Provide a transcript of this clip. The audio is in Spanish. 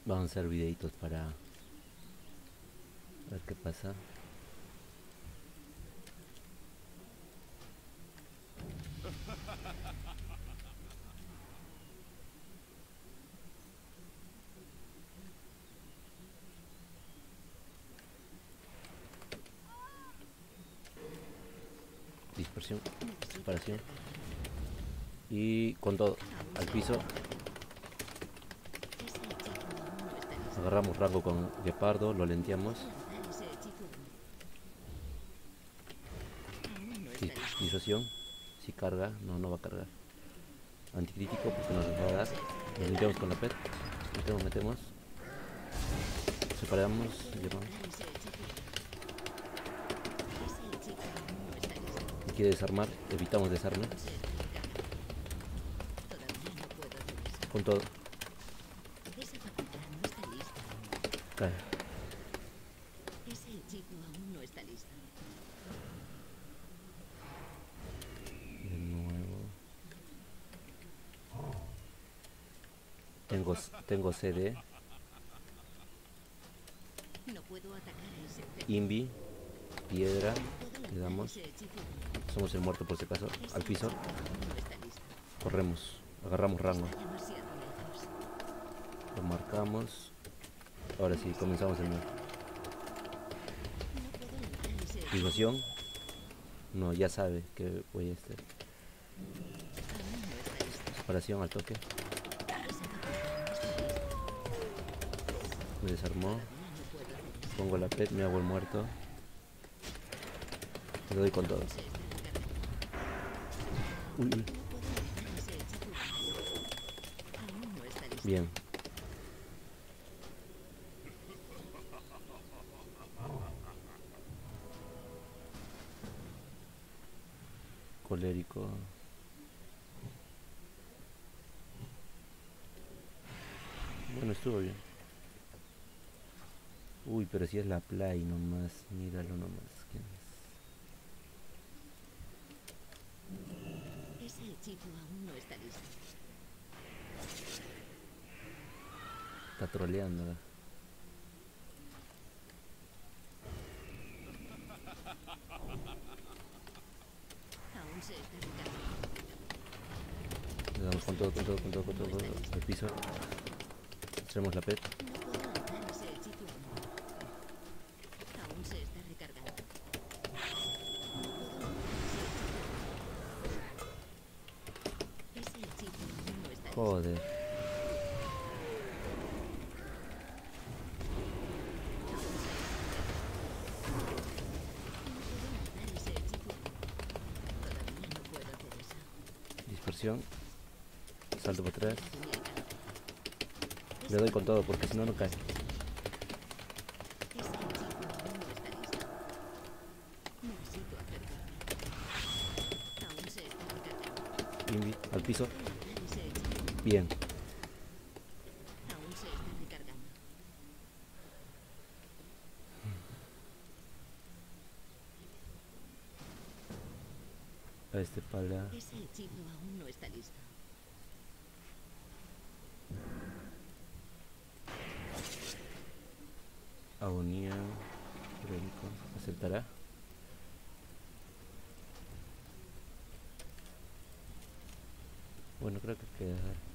Vamos a hacer videitos para ver qué pasa. Dispersión, separación. Y con todo, al piso. Agarramos rango con Guepardo, lo lenteamos. Disociación. Si carga, no va a cargar. Anticrítico porque nos va a dar. Lo limpiamos con la PET. Metemos. Separamos, llevamos. Y quiere desarmar, evitamos desarme. Con todo. Cae. Ese hechizo aún no está listo. De nuevo. Tengo CD. No puedo atacar a ese objeto. Invi. Piedra. Le damos. Somos el muerto por si acaso. Al piso. Corremos. Agarramos rango. Lo marcamos. Ahora sí, comenzamos el mío. Disociación. No, ya sabe que voy a hacer. Separación al toque. Me desarmó. Pongo la PET, me hago el muerto. Le doy con todo. Uy, uy. Bien. Colérico. Bueno, estuvo bien. Uy, pero si es la play nomás. Míralo nomás. ¿Quién es? Ese hechizo aún no está listo. Está troleando. Aún se está recargando. Le damos con todo, con todo, con todo, con todo. Al piso. Hacemos la PET. No puedo lanzar ese hechizo aún. Aún se está recargando. Ese hechizo aún no está listo. Joder. Dispersión. Salto para atrás. Le doy con todo porque si no, no cae. Invi, al piso. Bien. Aún se está recargando. A este pala. Ese hechizo aún no está listo. Agonía. Crónico. ¿Aceptará? Bueno, creo que queda.